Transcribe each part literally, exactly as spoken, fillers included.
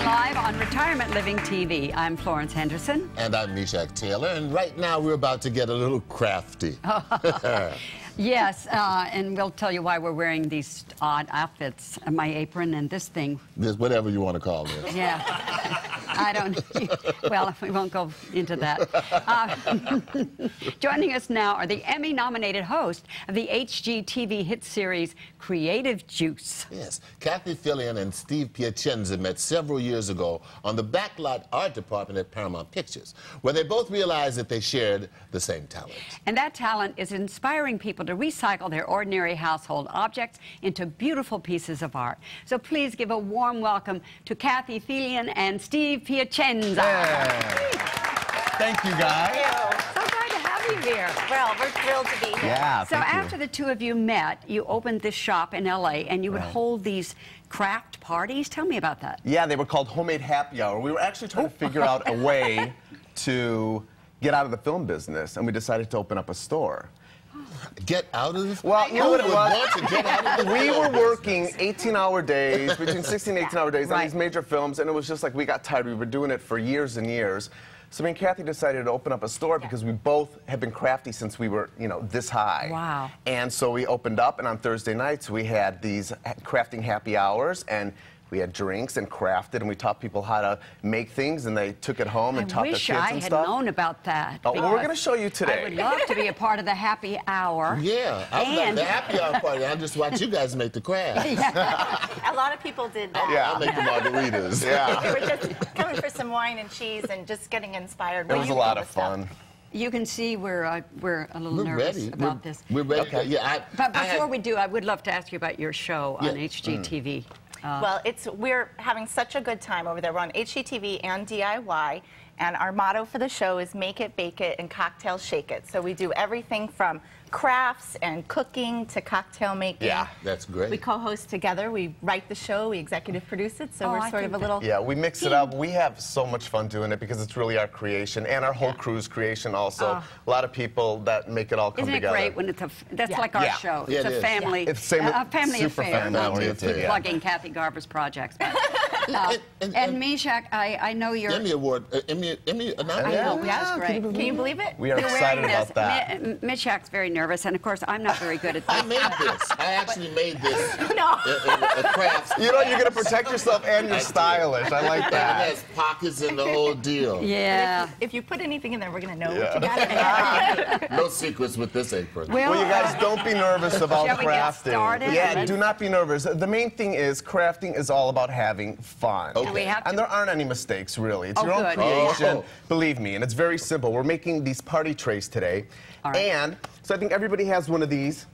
live on Retirement Living T V. I'm Florence Henderson. And I'm Meshach Taylor, and right now we're about to get a little crafty. Yes, uh, and we'll tell you why we're wearing these odd outfits, my apron and this thing. This, whatever you want to call this. Yeah. I don't, well, we won't go into that. Uh, joining us now are the Emmy-nominated host of the H G T V hit series Creative Juice. Yes, Cathie, Filian, and Steve Piacenza met several years ago on the backlot art department at Paramount Pictures, where they both realized that they shared the same talent. And that talent is inspiring people to recycle their ordinary household objects into beautiful pieces of art. So please give a warm welcome to Cathie, Filian, and Steve Piacenza. Hey. Thank you, guys. Thank you. So glad to have you here. Well, we're thrilled to be here. Yeah, So thank after you. the two of you met, you opened this shop in L A and you would Right. hold these craft parties. Tell me about that. Yeah, they were called Homemade Happy Hour. We were actually trying to figure out a way to get out of the film business, and we decided to open up a store. Get out of this? Well, you know what it Who would was? want to get out of the We film were business? working eighteen hour days, between sixteen and eighteen hour days Right. on these major films, and it was just like we got tired. We were doing it for years and years. So me and Cathie decided to open up a store because we both have been crafty since we were, you know, this high. Wow. And so we opened up, and on Thursday nights we had these crafting happy hours, and we had drinks and crafted, and we taught people how to make things, and they took it home and I taught their wish kids I and had stuff. known about that. Oh, well, we're because going to show you today. I would love to be a part of the happy hour. Yeah, I was like And- the happy hour party. I just watch you guys make the craft. A lot of people did that. Yeah. I make the margaritas. Yeah. We were just coming for some wine and cheese and just getting inspired. It What do was you a lot think of the stuff? fun. You can see we're uh, we're a little We're nervous ready. about we're, this. We're ready. Okay. Yeah, I, But I before had- we do, I would love to ask you about your show on Yeah. H G T V. Uh, Well, it's we're having such a good time over there. We're on H G T V and D I Y, and our motto for the show is make it, bake it, and cocktail shake it. So we do everything from crafts and cooking to cocktail making. Yeah. That's great. We co-host together. We write the show. We executive produce it. So Oh, we're I sort of think a little. Yeah, we mix it up. We have so much fun doing it because it's really our creation and our whole crew's creation also. A lot of people that make it all come Isn't it together. great when it's a, f- that's Yeah. like our Yeah. show. Yeah, It's it a is. family, It's same- a, a family super affair. family Not to oriented, keep yeah. plugging Cathie Garver's projects. But, uh, And- and- and and- Meshach, I, I know you're... Emmy Award, uh, Emmy, Emmy I announcement. know, Yeah. that's great. Can you believe it? We are You're excited wearing about this. that. Mi- Meshach's very nervous, and of course, I'm not very good at I this. made this. I actually made this. No. Uh, uh, uh, crafts. You know, you're going to protect yourself and I you're did. stylish. I like It that. has pockets and the whole deal. Yeah. If you put anything in there, we're going to know Yeah. what you got in there. No secrets with this apron. Well, Well, you guys, don't be nervous about Shall we get crafting. started? Yeah, Let's- do not be nervous. The main thing is crafting is all about having fun. Okay. Do we have to... And there aren't any mistakes, really. It's Oh, your own good. creation, Oh. believe me. And it's very simple. We're making these party trays today. All right. And so I think everybody has one of these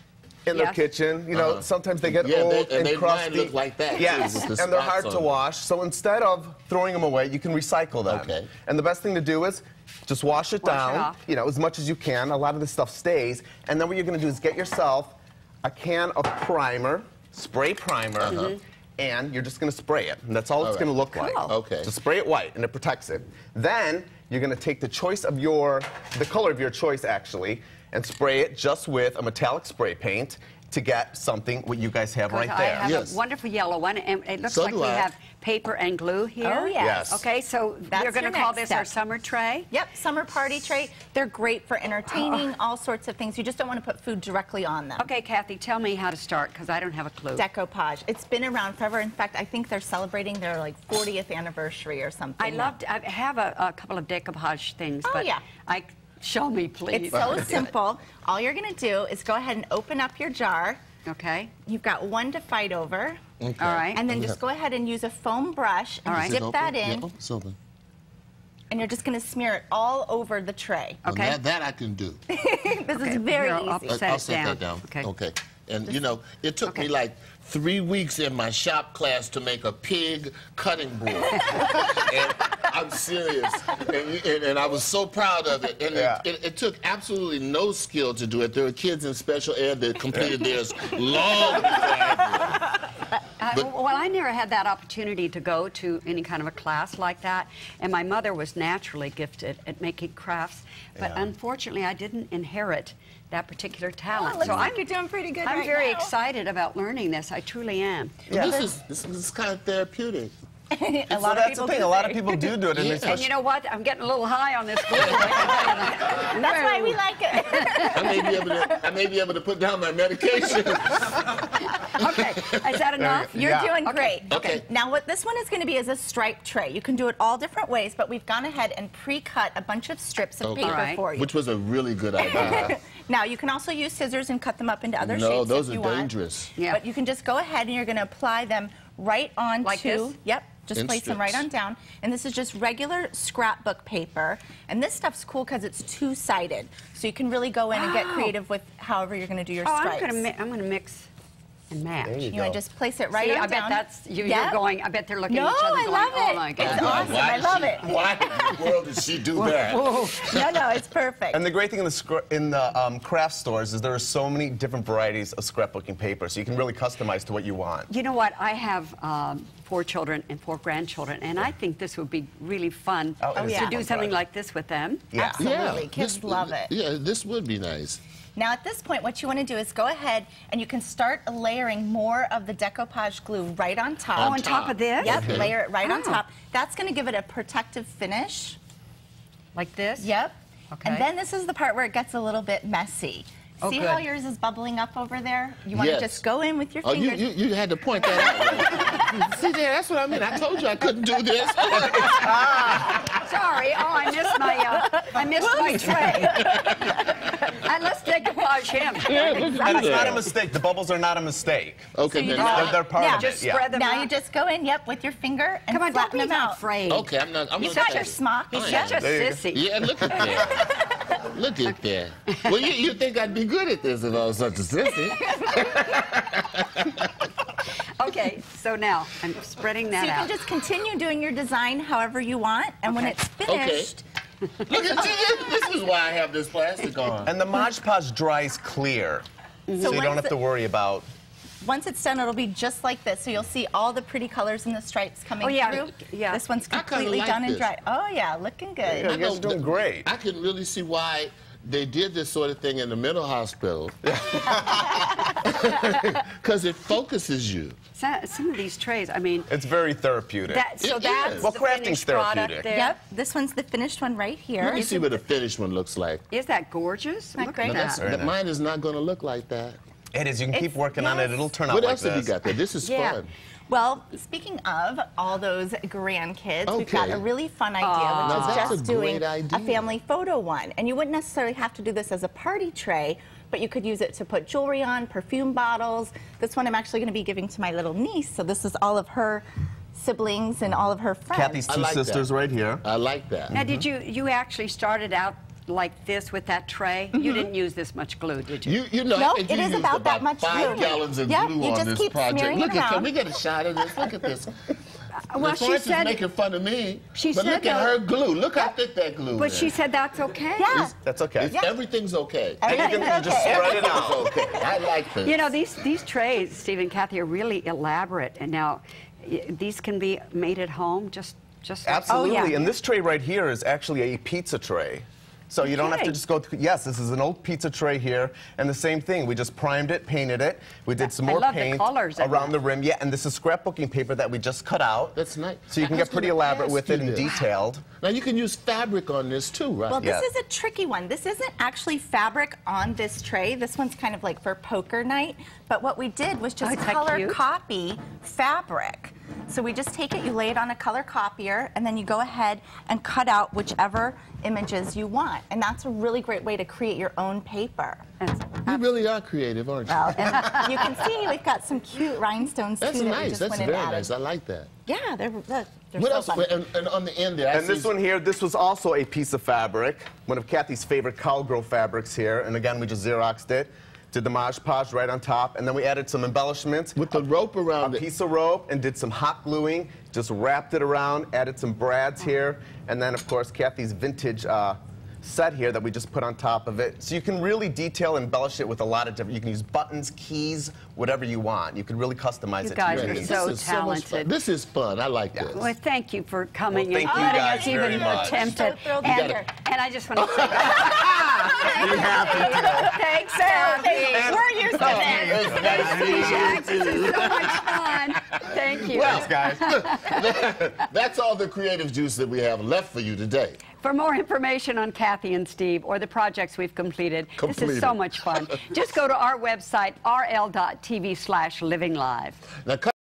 in their Yes. kitchen. You know, Uh-huh. sometimes they get Yeah, old they- and and they- crusty. mine look like that, too, Yes, with the and they're spots hard on to them. wash. So instead of throwing them away, you can recycle them. Okay. And the best thing to do is just wash it Wash it down, off. you know, as much as you can. A lot of this stuff stays. And then what you're going to do is get yourself a can of primer, spray primer, Uh-huh. and you're just going to spray it. And that's all, All it's right. going to look like. Cool. Okay. Just spray it white, and it protects it. Then you're going to take the choice of your, the color of your choice, actually, and spray it just with a metallic spray paint to get something what you guys have right I there. have Yes. a wonderful yellow one, and it looks So like do we I. have paper and glue here. Oh, yes. Yes. Okay, so That's you're going to your call next this our step. summer tray? Yep, summer party tray. They're great for entertaining, all sorts of things. You just don't want to put food directly on them. Okay, Cathie, tell me how to start, because I don't have a clue. Decoupage. It's been around forever. In fact, I think they're celebrating their like fortieth anniversary or something. I loved, I have a, a couple of decoupage things, Oh, but yeah. I, show me, please. It's so simple. All you're going to do is go ahead and open up your jar. Okay, You've got one to fight over. Okay. all right. And then just go ahead and use a foam brush and All right. Is it dip that open? in. Yeah, oh, it's open. And you're just going to smear it all over the tray. Well, Okay. that, that I can do. This Okay, is very here, I'll easy. set I'll it set down. that down. Okay. Okay. And you know, it took Okay. me like three weeks in my shop class to make a pig cutting board. And I'm serious. And, you- and, and I was so proud of it. And Yeah. it, it, it took absolutely no skill to do it. There were kids in special ed that completed theirs long before I did. Uh, But- well, I never had that opportunity to go to any kind of a class like that, and my mother was naturally gifted at making crafts, but Yeah. unfortunately I didn't inherit that particular talent. Oh, looks so like I'm, you're doing pretty good I'm right very now. excited about learning this. I truly am. Yeah. This is this is kind of therapeutic. a so lot of that's people the thing. do A lot of say. people do do it. And, Yeah. they And you know what? I'm getting a little high on this glue. That's why we like it. I may be able to. I may be able to put down my medication. Okay, is that enough? You're Yeah. doing Okay. great. Okay. Now what this one is going to be is a stripe tray. You can do it all different ways, but we've gone ahead and pre-cut a bunch of strips of Okay. paper All right. for you. Which was a really good idea. Now you can also use scissors and cut them up into other No, shapes those if are you want. dangerous. Yeah. But you can just go ahead and you're going to apply them right onto. Like this? Yep. Just In place them right strips. on down. And this is just regular scrapbook paper. And this stuff's cool because it's two-sided. So you can really go in and get Wow. creative with however you're going to do your Oh, I'm stripes. gonna mi I'm gonna mix and match. There you You want go. to just place it right See, on I bet down. that's you, Yep. you're going. I bet they're looking No, at each other I going, love "Oh it. my It's God!" awesome. Why I did love she- it. Why in the world did she do that? No, no, it's perfect. And the great thing in the scra- in the um, craft stores is there are so many different varieties of scrapbooking paper, so you can really customize to what you want. You know what? I have um, four children and four grandchildren, and I think this would be really fun Oh, it Oh, is yeah. to fun do something project. like this with them. Yeah. Absolutely. Kids this- love it. Yeah, this would be nice. Now at this point, what you want to do is go ahead and you can start layering more of the decoupage glue right on top. Oh, on top of this? Yep, Okay. layer it right on Oh. top. That's going to give it a protective finish. Like this? Yep. Okay. And then this is the part where it gets a little bit messy. Oh, See good. how yours is bubbling up over there? You want Yes. to just go in with your Oh, you, fingers. you, you had to point that out. See there, that's what I mean. I told you I couldn't do this. Sorry. Oh, I missed my uh, I missed my tray. And let's decoupage him. And it's not a mistake. The bubbles are not a mistake. Okay, you then just- now- They're, they're part Now, of just it. spread them Now out. you just go in, yep, with your finger and Come on, don't flatten be them out. afraid. Okay, I'm not. I'm He's not such a your smock. He's I such a am. There you go. sissy. Yeah, look at that. Look at that. Well, you, you think I'd be good at this if I was such a sissy. Okay, so now I'm spreading So that you can out. just continue doing your design however you want, and when Okay. it's finished, Look at you. This is why I have this plastic on. And the Mod Podge dries clear, so you once don't have it- to worry about. once it's done, it'll be just like this. So you'll see all the pretty colors and the stripes coming Oh, yeah, through. yeah. This one's I kinda completely like done and this. dry. Oh yeah, looking good. Yeah, you guys are doing great. I can really see why they did this sort of thing in the mental hospital. Because it focuses you. Some, some of these trays, I mean, It's very therapeutic. that, so It that's is. Well, the crafting's finished product therapeutic. there. Yep, this one's the finished one right Let here. me see what a finished one looks like. Is that gorgeous? that Look great? at No, that. Very But nice. mine is not going to look like that. It is. You can keep It's- working on it. yes. It'll turn out What like else have you this. got there? This is Yeah. fun. Well, speaking of all those grandkids, we've got Okay. a really fun idea, Aw. which Now, is that's just a doing great idea. a family photo one. And you wouldn't necessarily have to do this as a party tray, but you could use it to put jewelry on, perfume bottles. This one I'm actually going to be giving to my little niece. So this is all of her siblings and all of her friends. Cathie's I two like that. sisters right here. I like that. Now, did you you actually started out like this with that tray? You didn't use this much glue, did you? You, you know, Nope, I think it you is used about that much five glue. gallons of Yep, glue you on just this keep project. smearing Look it at, can around. we get a shot of this? Look at this. well, she Florence said, is making fun of me, she but said look at that- her glue. Look how thick that glue but is. she said that's okay. Yeah. That's okay. It's- Everything's okay. And you can you just spread it out. Everything's okay. I like this. You know, these these trays, Steve and Cathie, are really elaborate. And now, y- these can be made at home, just just like Absolutely. Oh, yeah. And this tray right here is actually a pizza tray. So you don't have Okay. to just go through. Yes, this is an old pizza tray here. And the same thing. We just primed it, painted it. We did some I more love the paint colors in around that. the rim. Yeah, and this is scrapbooking paper that we just cut out. That's nice. So you can I get was pretty gonna elaborate ask with you it and this. detailed. Now you can use fabric on this too, right? Well, Yeah. this is a tricky one. This isn't actually fabric on this tray. This one's kind of like for poker night. But what we did was just Oh, isn't that color cute? copy fabric. So we just take it, you lay it on a color copier, and then you go ahead and cut out whichever images you want. And that's a really great way to create your own paper. You really are creative, aren't you? Well, and you can see we've got some cute rhinestones That's too that we nice. just That's went and very added. nice. I like that. Yeah, they're, they're, they're What so else? fun. And, and on the end there, I And this see- one here, this was also a piece of fabric, one of Cathie's favorite cowgirl fabrics here. And again, we just Xeroxed it, did the Mod Podge right on top, and then we added some embellishments. with the rope A around it. piece of rope and did some hot gluing, just wrapped it around, added some brads here, and then of course Cathie's vintage uh, set here that we just put on top of it. So you can really detail and embellish it with a lot of different, you can use buttons, keys, whatever you want. You can really customize You it guys to are your needs. so this is so much fun. talented. This is fun. I like this. Well, thank you for coming Well, thank and you letting guys us very even much. attempt So it. thrilled to And, be here. and I just want to say, Be happy. Thanks, Cathie. We're used to this. It's nice to meet Meshach, you, this too. is so much fun. Thank you. Well, guys. That's all the creative juice that we have left for you today. For more information on Cathie and Steve or the projects we've completed, this Completed. is so much fun. Just go to our website, r l dot t v slash living live. Now,